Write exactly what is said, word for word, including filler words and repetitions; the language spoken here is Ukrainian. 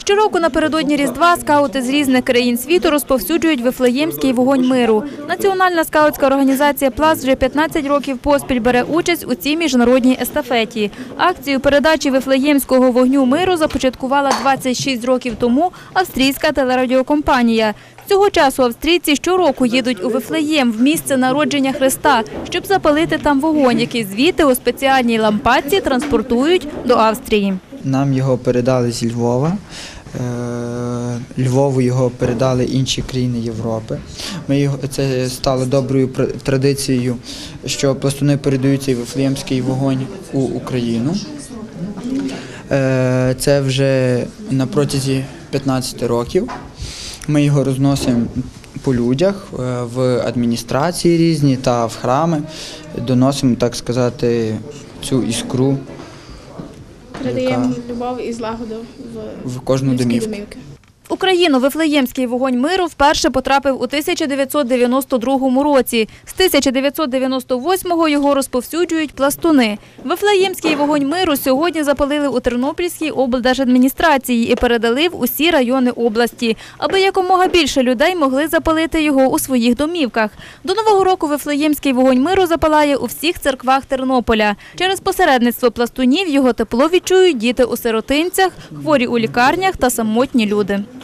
Щороку напередодні Різдва скаути з різних країн світу розповсюджують Вифлеємський вогонь миру. Національна скаутська організація «Пласт» вже п'ятнадцять років поспіль бере участь у цій міжнародній естафеті. Акцію передачі Вифлеємського вогню миру започаткувала двадцять шість років тому австрійська телерадіокомпанія. З цього часу австрійці щороку їдуть у Вифлеєм, в місце народження Христа, щоб запалити там вогонь, який звідти у спеціальній лампадці транспортують до Австрії. Нам його передали зі Львова. Львову його передали інші країни Європи. Ми його, це стало доброю традицією, що пластуни передають цей Вифлеємський вогонь у Україну. Це вже на протязі п'ятнадцяти років. Ми його розносимо по людях, в адміністрації різні та в храми. Доносимо, так сказати, цю іскру. Передаємо любов і злагоду в, в кожну домівку. В Україну Вифлеємський вогонь миру вперше потрапив у тисяча дев'ятсот дев'яносто другому році. З тисяча дев'ятсот дев'яносто восьмого його розповсюджують пластуни. Вифлеємський вогонь миру сьогодні запалили у Тернопільській облдержадміністрації і передали в усі райони області, аби якомога більше людей могли запалити його у своїх домівках. До Нового року Вифлеємський вогонь миру запалає у всіх церквах Тернополя. Через посередництво пластунів його тепло відчують діти у сиротинцях, хворі у лікарнях та самотні люди.